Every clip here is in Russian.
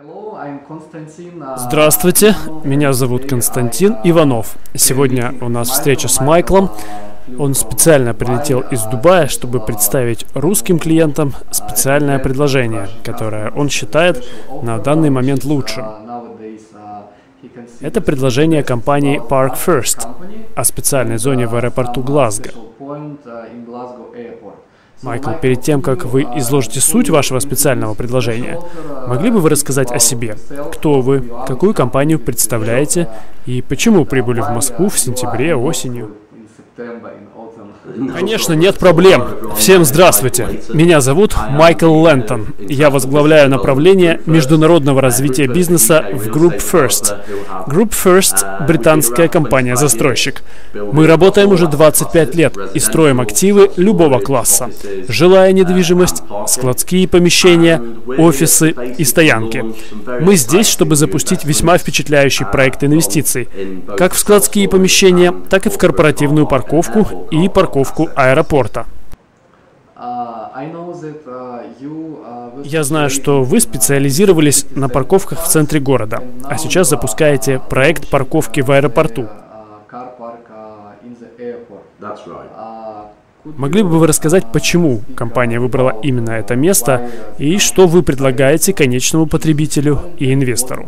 Здравствуйте, меня зовут Константин Иванов. Сегодня у нас встреча с Майклом. Он специально прилетел из Дубая, чтобы представить русским клиентам специальное предложение, которое он считает на данный момент лучшим. Это предложение компании Park First о специальной зоне в аэропорту Глазго. Майкл, перед тем, как вы изложите суть вашего специального предложения, могли бы вы рассказать о себе? Кто вы, какую компанию представляете и почему прибыли в Москву в сентябре, осенью? Конечно, нет проблем. Всем здравствуйте. Меня зовут Майкл Лэнтон. Я возглавляю направление международного развития бизнеса в Group First. Group First – британская компания-застройщик. Мы работаем уже 25 лет и строим активы любого класса. Жилая недвижимость, складские помещения, офисы и стоянки. Мы здесь, чтобы запустить весьма впечатляющий проект инвестиций, как в складские помещения, так и в корпоративную парковку и парковку аэропорта. Я знаю, что вы специализировались на парковках в центре города, а сейчас запускаете проект парковки в аэропорту. Могли бы вы рассказать, почему компания выбрала именно это место и что вы предлагаете конечному потребителю и инвестору?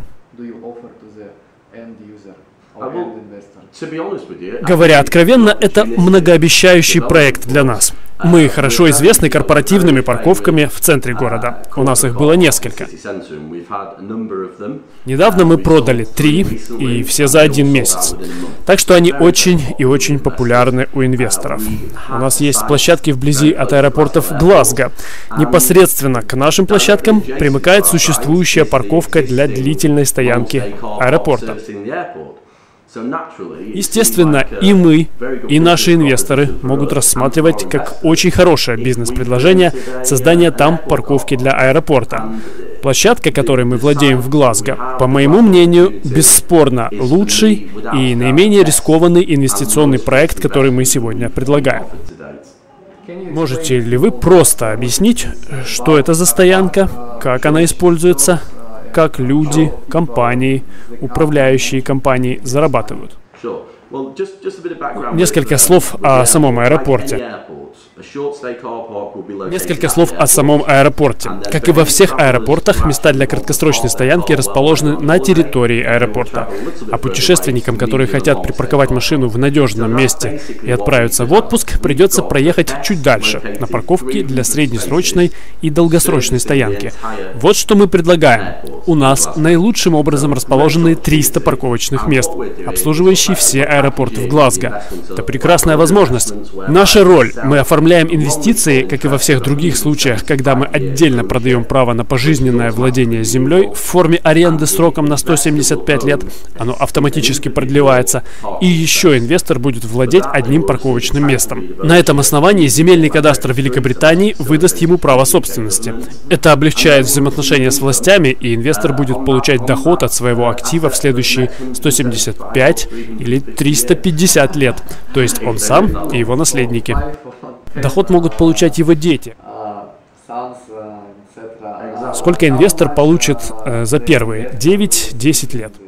Говоря откровенно, это многообещающий проект для нас. Мы хорошо известны корпоративными парковками в центре города. У нас их было несколько. Недавно мы продали 3, и все за 1 месяц. Так что они очень и очень популярны у инвесторов. У нас есть площадки вблизи от аэропортов Глазго. Непосредственно к нашим площадкам примыкает существующая парковка для длительной стоянки аэропорта. Естественно, и мы, и наши инвесторы могут рассматривать как очень хорошее бизнес-предложение создание там парковки для аэропорта. Площадка, которой мы владеем в Глазго, по моему мнению, бесспорно лучший и наименее рискованный инвестиционный проект, который мы сегодня предлагаем. Можете ли вы просто объяснить, что это за стоянка, как она используется? Как люди, компании, управляющие компании зарабатывают? Несколько слов о самом аэропорте. Как и во всех аэропортах, места для краткосрочной стоянки расположены на территории аэропорта. А путешественникам, которые хотят припарковать машину в надежном месте и отправиться в отпуск, придется проехать чуть дальше, на парковке для среднесрочной и долгосрочной стоянки. Вот что мы предлагаем. У нас наилучшим образом расположены 300 парковочных мест, обслуживающие все аэропорты в Глазго. Это прекрасная возможность. Наша роль – мы оформляем инвестиции, как и во всех других случаях, когда мы отдельно продаем право на пожизненное владение землей в форме аренды сроком на 175 лет, оно автоматически продлевается, и еще инвестор будет владеть одним парковочным местом. На этом основании земельный кадастр Великобритании выдаст ему право собственности. Это облегчает взаимоотношения с властями, и инвестор будет получать доход от своего актива в следующие 175 или 350 лет, то есть он сам и его наследники. Доход могут получать его дети. Сколько инвестор получит за первые 9-10 лет?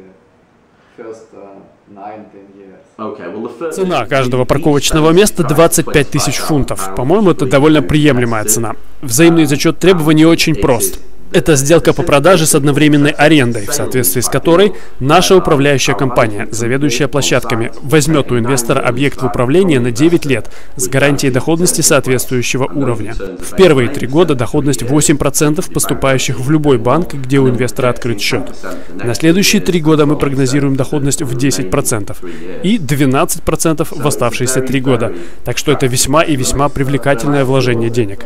Цена каждого парковочного места 25 тысяч фунтов. По-моему, это довольно приемлемая цена. Взаимный зачет требований очень прост. Это сделка по продаже с одновременной арендой, в соответствии с которой наша управляющая компания, заведующая площадками, возьмет у инвестора объект в управление на 9 лет с гарантией доходности соответствующего уровня. В первые 3 года доходность 8% поступающих в любой банк, где у инвестора открыт счет. На следующие 3 года мы прогнозируем доходность в 10% и 12% в оставшиеся 3 года. Так что это весьма и весьма привлекательное вложение денег.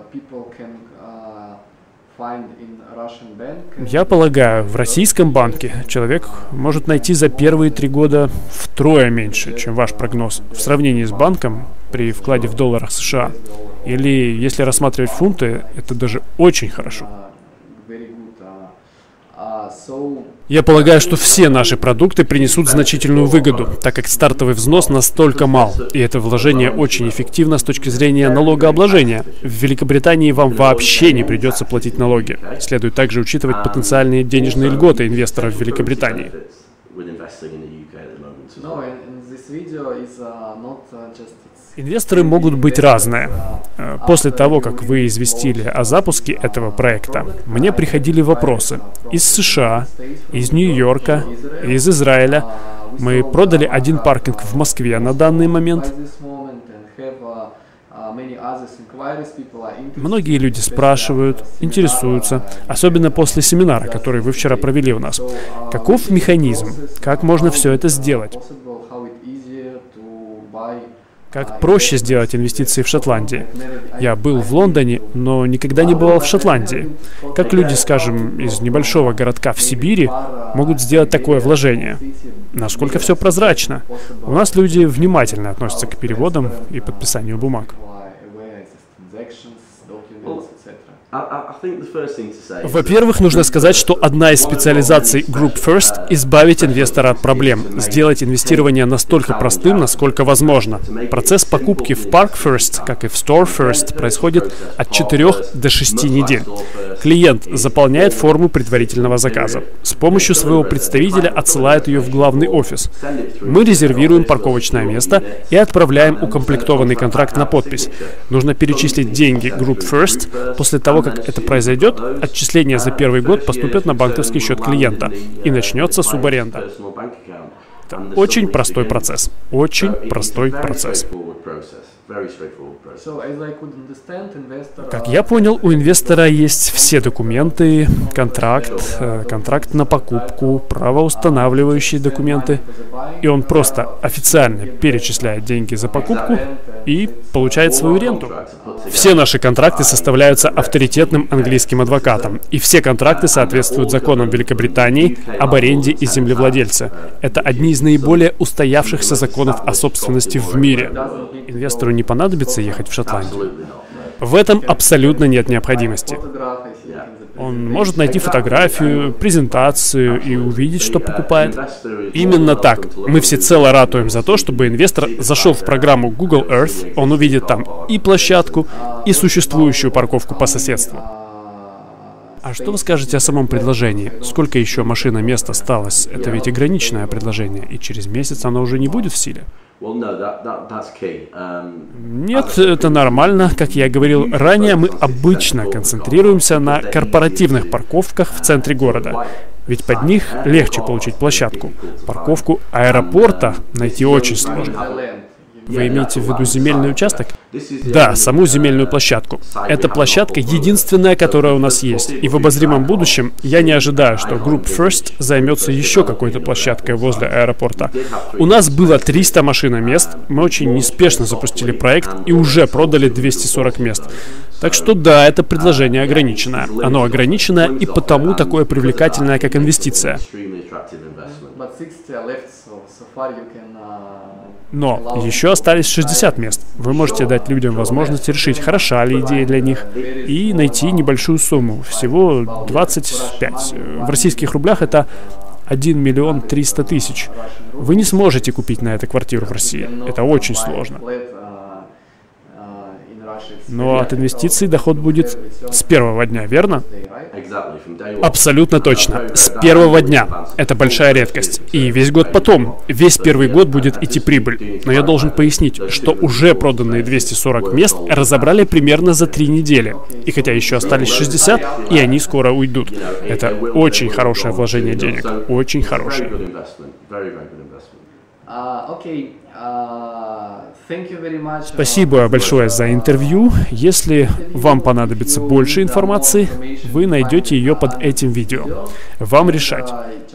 Я полагаю, в российском банке человек может найти за первые 3 года втрое меньше, чем ваш прогноз, в сравнении с банком при вкладе в долларах США. Или, если рассматривать фунты, это даже очень хорошо. Я полагаю, что все наши продукты принесут значительную выгоду, так как стартовый взнос настолько мал, и это вложение очень эффективно с точки зрения налогообложения. В Великобритании вам вообще не придется платить налоги. Следует также учитывать потенциальные денежные льготы инвесторов в Великобритании. Инвесторы могут быть разные. После того, как вы известили о запуске этого проекта, мне приходили вопросы из США, из Нью-Йорка, из Израиля. Мы продали один паркинг в Москве на данный момент. Многие люди спрашивают, интересуются, особенно после семинара, который вы вчера провели у нас. Каков механизм? Как можно все это сделать? Как проще сделать инвестиции в Шотландии? Я был в Лондоне, но никогда не бывал в Шотландии. Как люди, скажем, из небольшого городка в Сибири могут сделать такое вложение? Насколько все прозрачно? У нас люди внимательно относятся к переводам и подписанию бумаг. Во-первых, нужно сказать, что одна из специализаций Group First — избавить инвестора от проблем, сделать инвестирование настолько простым, насколько возможно. Процесс покупки в Park First, как и в Store First, происходит от 4 до 6 недель. Клиент заполняет форму предварительного заказа. С помощью своего представителя отсылает ее в главный офис. Мы резервируем парковочное место и отправляем укомплектованный контракт на подпись. Нужно перечислить деньги Group First. После того, как это произойдет, отчисления за первый год поступят на банковский счет клиента, и начнется субаренда. Это очень простой процесс. Очень простой процесс. Как я понял, у инвестора есть все документы, контракт на покупку, правоустанавливающие документы, и он просто официально перечисляет деньги за покупку и получает свою ренту. Все наши контракты составляются авторитетным английским адвокатом, и все контракты соответствуют законам Великобритании об аренде и землевладельце. Это одни из наиболее устоявшихся законов о собственности в мире. Инвестору не понадобится ехать в Шотландию. В этом абсолютно нет необходимости. Он может найти фотографию, презентацию и увидеть, что покупает. Именно так. Мы всецело ратуем за то, чтобы инвестор зашел в программу Google Earth, он увидит там и площадку, и существующую парковку по соседству. А что вы скажете о самом предложении? Сколько еще машин и мест осталось? Это ведь ограниченное предложение, и через месяц оно уже не будет в силе. Нет, это нормально. Как я говорил ранее, мы обычно концентрируемся на корпоративных парковках в центре города. Ведь под них легче получить площадку. Парковку аэропорта найти очень сложно. Вы имеете в виду земельный участок? Да, саму земельную площадку. Эта площадка единственная, которая у нас есть. И в обозримом будущем я не ожидаю, что Group First займется еще какой-то площадкой возле аэропорта. У нас было 300 машин и мест. Мы очень неспешно запустили проект и уже продали 240 мест. Так что да, это предложение ограниченное. Оно ограниченное и потому такое привлекательное, как инвестиция. Но еще остались 60 мест. Вы можете дать людям возможность решить, хороша ли идея для них, и найти небольшую сумму, всего 25. В российских рублях это 1 миллион 300 тысяч. Вы не сможете купить на это квартиру в России. Это очень сложно. Но от инвестиций доход будет с первого дня, верно? Абсолютно точно. С первого дня. Это большая редкость. И весь год потом. Весь первый год будет идти прибыль. Но я должен пояснить, что уже проданные 240 мест разобрали примерно за 3 недели. И хотя еще остались 60, и они скоро уйдут. Это очень хорошее вложение денег. Очень хорошее. Спасибо большое за интервью. Если вам понадобится больше информации, вы найдете ее под этим видео. Вам решать.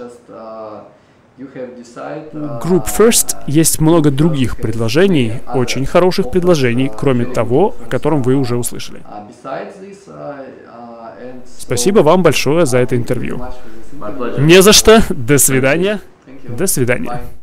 Group First есть много других предложений, очень хороших предложений, кроме того, о котором вы уже услышали. Спасибо вам большое за это интервью. Не за что. До свидания. До свидания.